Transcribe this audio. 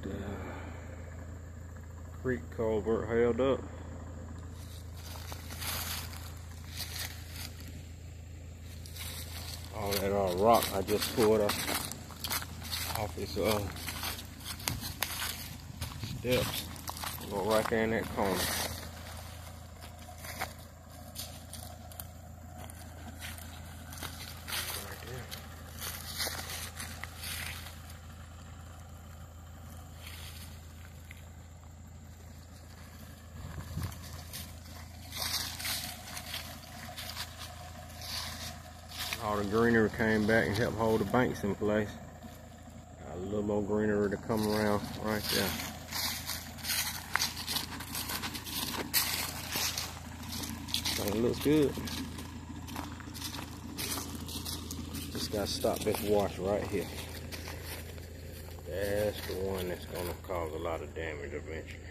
The creek culvert held up. All that rock I just pulled off its steps. Go right there in that corner. Right there. All the greenery came back and helped hold the banks in place. Got a little more greenery to come around right there. It looks good. Just gotta stop this wash right here. That's the one that's gonna cause a lot of damage eventually.